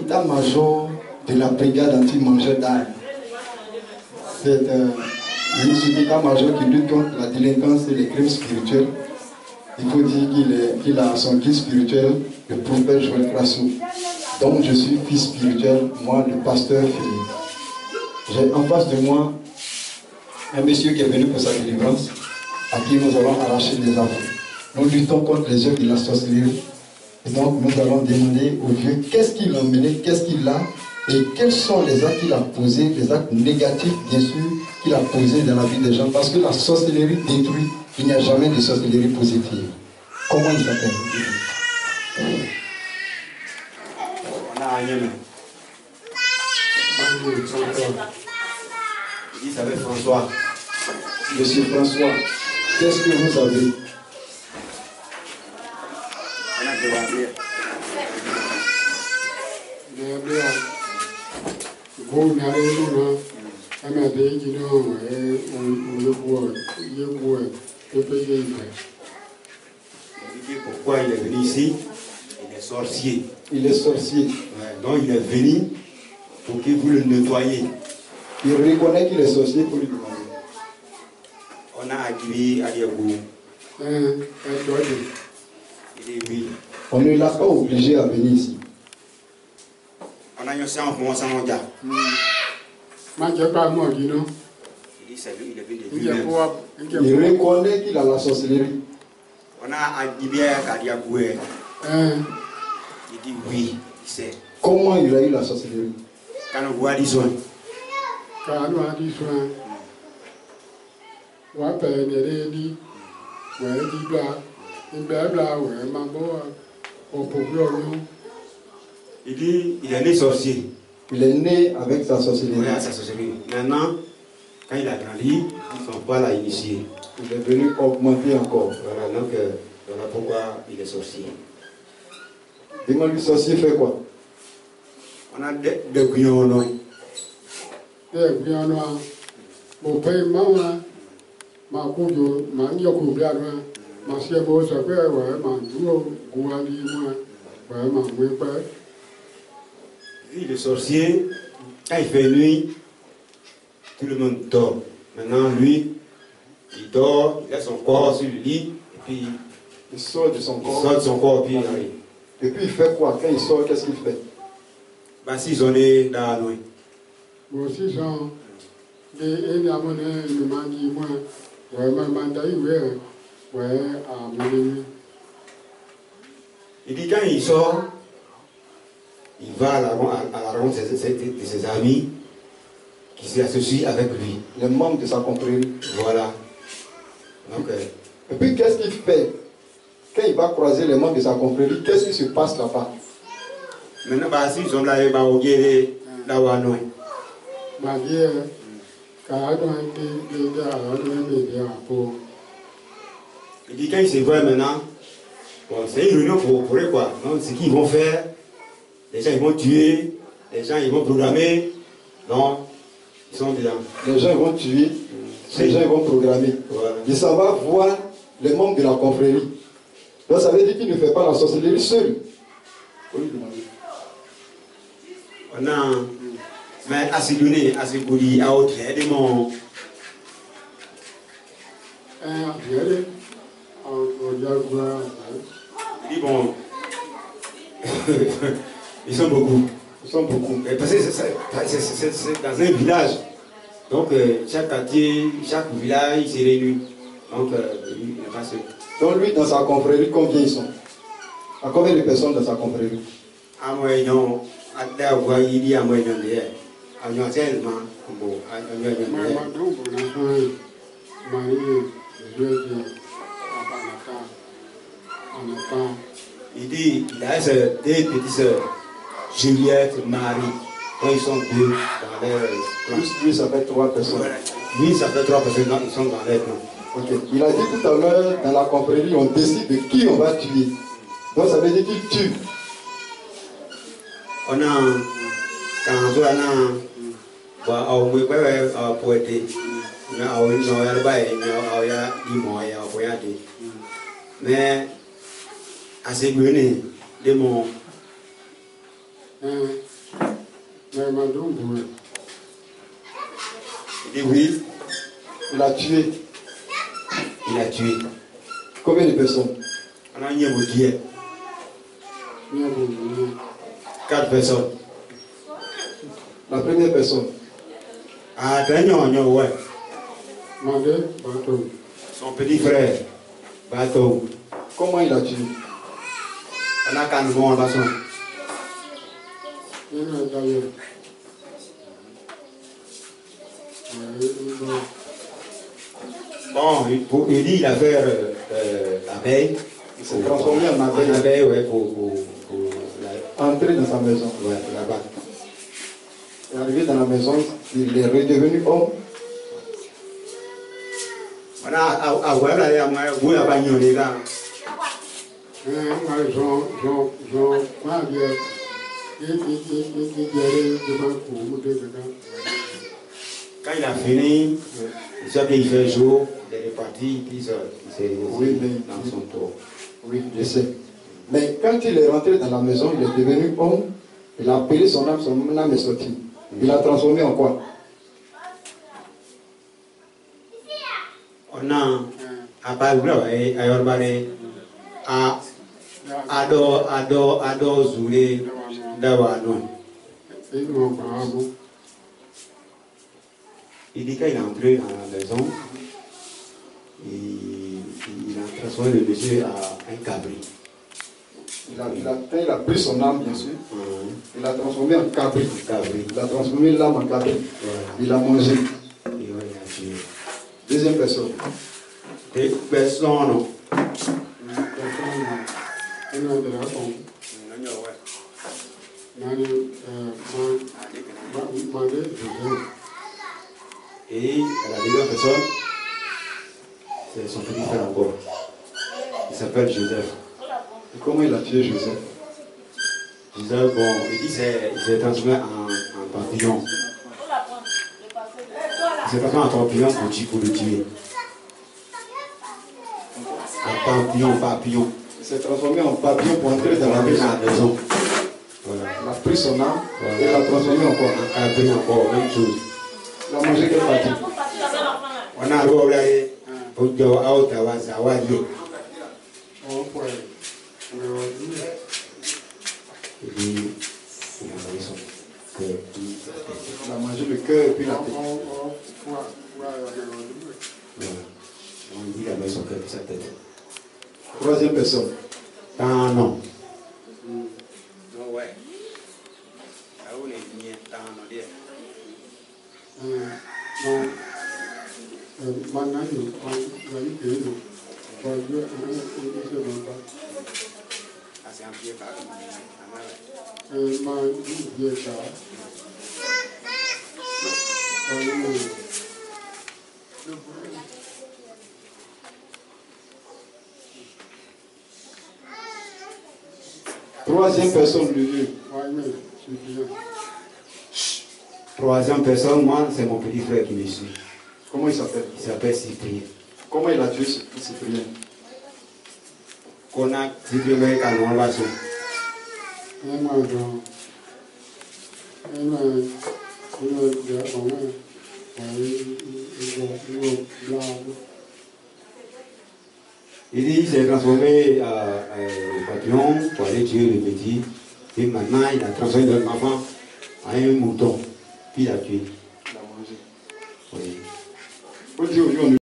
l'état-major de la brigade anti-mangeur d'armes. C'est une état-major qui lutte contre la délinquance et les crimes spirituels. Il faut dire qu'il a son guide spirituel, le prophète Joël Crasso. Donc je suis fils spirituel, moi le pasteur Philippe. J'ai en face de moi un monsieur qui est venu pour sa délivrance, à qui nous allons arracher les enfants. Nous luttons contre les œuvres de la sorcellerie. Et donc nous allons demander au Dieu qu'est-ce qu'il a mené, qu'est-ce qu'il a, et quels sont les actes qu'il a posés, les actes négatifs bien sûr qu'il a posés dans la vie des gens. Parce que la sorcellerie détruit, il n'y a jamais de sorcellerie positive. Comment il s'appelle? Il s'appelle François. Monsieur François, qu'est-ce que vous avez? Pourquoi il est venu ici? Il est sorcier. Il est sorcier. Ouais, donc il est venu pour que vous le nettoyiez. Il reconnaît qu'il est sorcier pour lui demander. On a acquis à Diabou. On ne l'a pas obligé à venir ici. On a eu un commençant en gars. Il dit c'est lui, il est venu de lui-même. Il reconnaît qu'il a la sorcellerie. On a acquis à Diabou. Il dit oui, il sait. Comment il a eu la sorcellerie? Quand on voit des soins. Il dit, il est né sorcier. Il est né avec sa sorcellerie. Oui, sa sorcellerie. Maintenant, quand il a grandi, son père l'a initié. Il est venu augmenter encore. Voilà, donc voilà pourquoi il est sorcier. Dis-moi, sorcier fait quoi? On a des guillons. Le sorcier, quand il fait nuit, tout le monde dort. Maintenant, lui, il dort, il a son corps sur le lit, et puis il sort de son corps. Il sort de son corps, puis il arrive. Et puis il fait quoi? Quand il sort, qu'est-ce qu'il fait? Bah, si on est dans la nuit. Il dit quand il sort, il va à la rencontre de ses amis qui s'associent avec lui. Les membres de sa confrérie. Voilà. Donc, et puis qu'est-ce qu'il fait? Quand il va croiser les membres de sa confrérie, qu'est-ce qui se passe là-bas? Maintenant, bah, si ils sont là, ils vont regarder là-bas, non. Il dit quand ils se voient maintenant, bon, c'est une réunion pour eux quoi. Donc ce qu'ils vont faire, les gens ils vont tuer, les gens ils vont programmer. Non, ils sont dedans. Les gens ils vont tuer, les gens ils vont programmer. Voilà. Et ça va voir les membres de la confrérie. Donc ça veut dire qu'il ne fait pas la sorcellerie seul. On a mais assez donné, assez poli, à autre élément. Il dit bon, ils sont beaucoup. Ils sont beaucoup. Parce que c'est dans un village. Donc chaque quartier, chaque village, il se réunit. Donc il n'est pas seul. Donc lui, dans sa confrérie, combien ils sont? À combien de personnes dans sa confrérie? À moi, non. À la voix, il dit à moi, non, à moi, tellement. Il dit, il a deux petites sœurs, Juliette, Marie. Donc ils sont deux dans leur clan. Lui, ça fait 3 personnes. Lui, ça fait 3 personnes, ils sont dans leur clan. Ok. Il a dit tout à l'heure, dans la confrérie, on décide de qui on va tuer. Donc ça veut dire qu'il tue. On a, quand on a, poété, mais, assez mené, de mon. Il dit oui. Il a tué. Il a tué. Combien de personnes? On a nié 4 personnes. La première personne. Ah, ouais. Son petit frère, Bateau. Comment il a tué? On a qu'un nom en façon. Bon, il dit il a fait l'abeille. Il s'est transformé en abeille. Abeille, ouais, pour entrer dans sa maison. ouais, pour là-bas. Il est arrivé dans la maison, il est redevenu homme. On a ouais, là, vous avez pas ignoré là. Quand il a fini, il sait qu'il fait jour, il est reparti, puis il s'est dans son tour. Oui, je sais. Mais quand il est rentré dans la maison, il est devenu homme. Il a appelé son âme est sortie. Il l'a transformé en quoi? On a à Bible à Yorbane à Ado Zule Dawano. Il dit qu'il est entré dans la maison, il a transformé le monsieur à un cabri. Il a pris son âme, bien sûr. Il l'a transformé en cabri. Il a transformé l'âme en cabri. Il a mangé. Deuxième personne. Personne. Et la deuxième personne, c'est son petit frère encore. Il s'appelle Joseph. Et comment il a tué Joseph? Joseph, bon, il dit qu'il s'est transformé en papillon. Il s'est transformé en papillon pour le tuer. Un papillon. Il s'est transformé en papillon pour entrer dans la maison. Voilà. Il a pris son âme et l'a transformé en quoi? Un cabri encore, même chose. Il a mangé quelle partie? On a regardé pour dire à Ottawa, ça va dire. Il a mangé le cœur et puis la tête. On dit qu'il a mis son cœur sur sa tête. Troisième personne. Ah non. Troisième personne, le Dieu. Troisième personne, moi, c'est mon petit frère qui me suit. Comment il s'appelle? Il s'appelle Cyprien. Comment il a tué Cyprien? Qu'on a Cyprien avec un nom là-dessus. Il dit qu'il s'est transformé en papillon pour aller tuer le petit. Et maintenant, il a transformé notre enfant en un mouton. Puis il a tué. Il a mangé. Oui. Faut dire aujourd'hui,